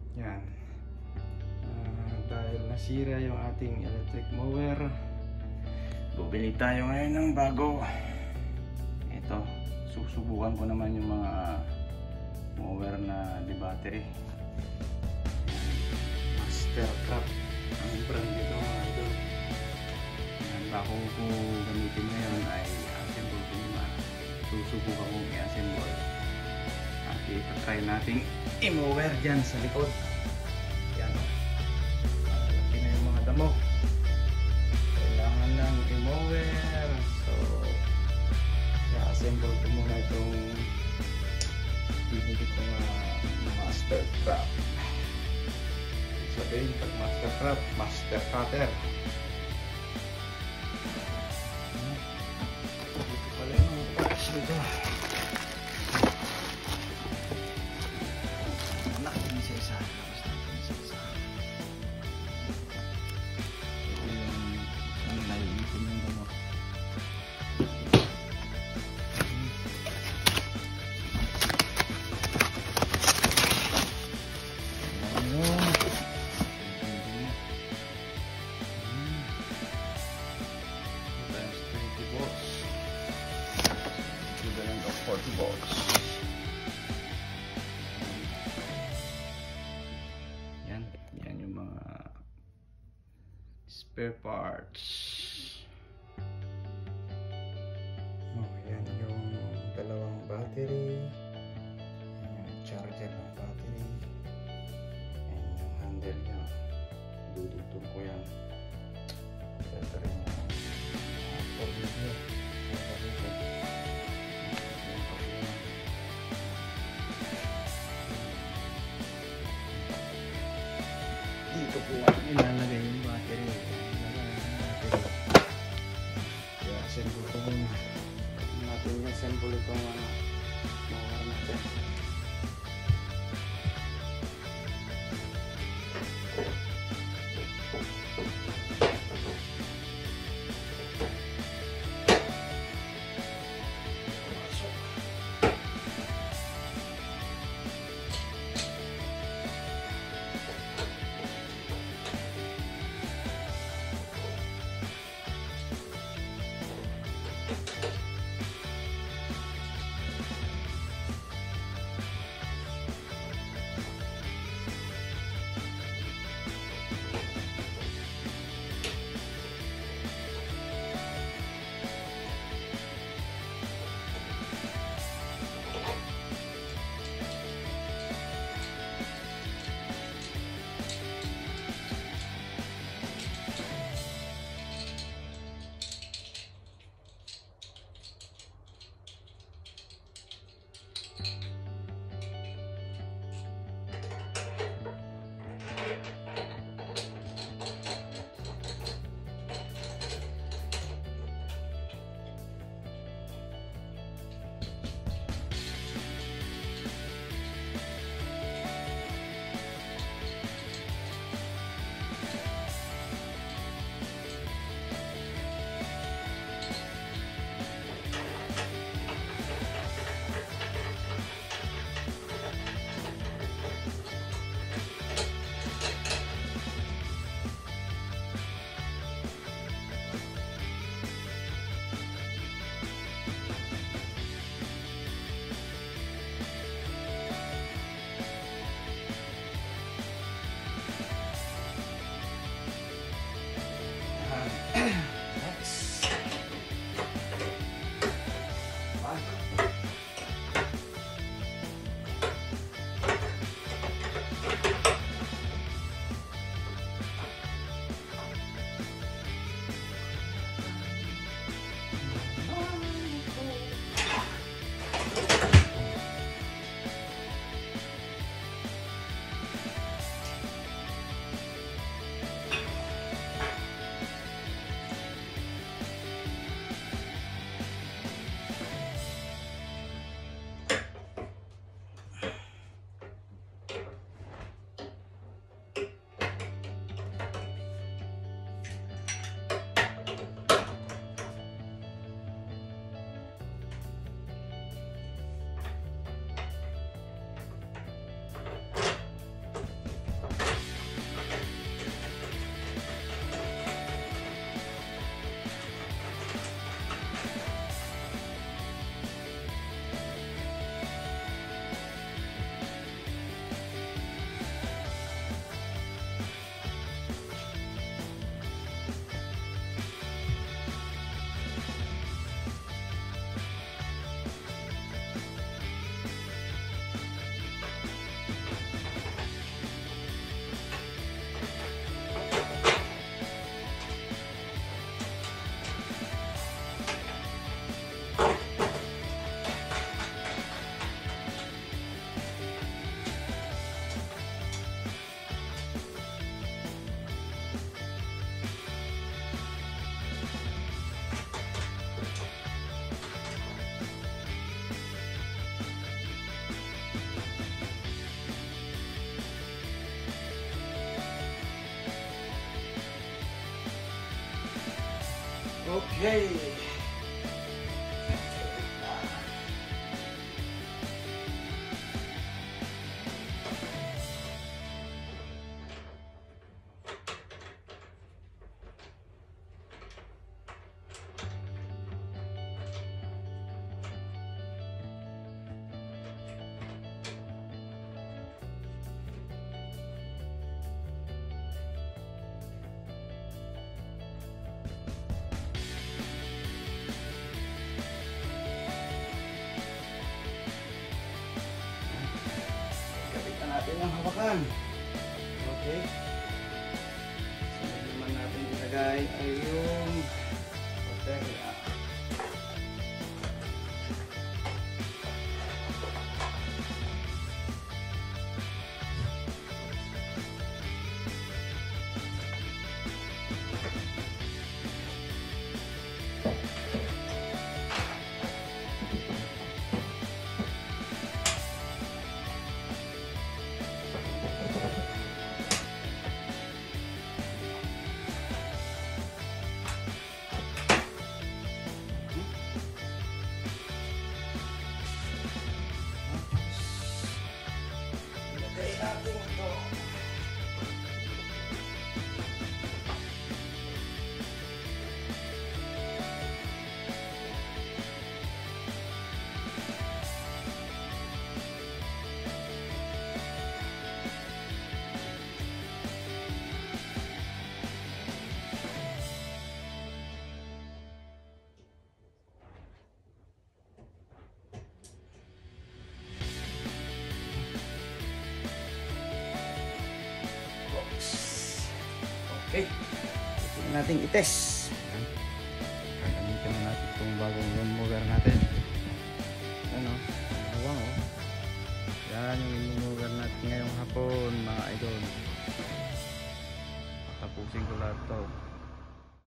Yan. Dahil nasira yung ating electric mower, bumili tayo ngayon ng bago. Ito, susubukan ko naman yung mga mower na di battery. Mastercraft ang brand nito mga idol. Yan, bago ko gamitin ngayon ay assemble ko muna. Susubukan kong i-assemble at itatry nating i-mower dyan sa likod. Yan, malaki na yung mga damo, kailangan lang i-mower. So i-assemble ko muna itong binili ko nga Mastercraft. Sabihin pag Mastercraft, master cutter. Dito pala yung mga parts dito. Laki din sa isa. Tapos natin sa isa. Ito yung naiipon yung ano. Yan yung mga spare parts. Yan yung dalawang battery. Yan yung charger ng battery. Yan yung handle niya. Dudugtong ko yan. Ito rin yung forward niya. Dito po ilalagay yung battery. Kaya assemble ko muna. Natin i-assemble itong mower natin. Okay. Natin ang hawakan. Okay. So, naman natin ilagay ay yung baterya. Okay. Ito natin i-test. Gagamitin na natin itong bagong lawn mower natin. Ano? Awang oh. Yan yung lawn mower natin ngayong hapon mga idol. Tapusin ko lahat to.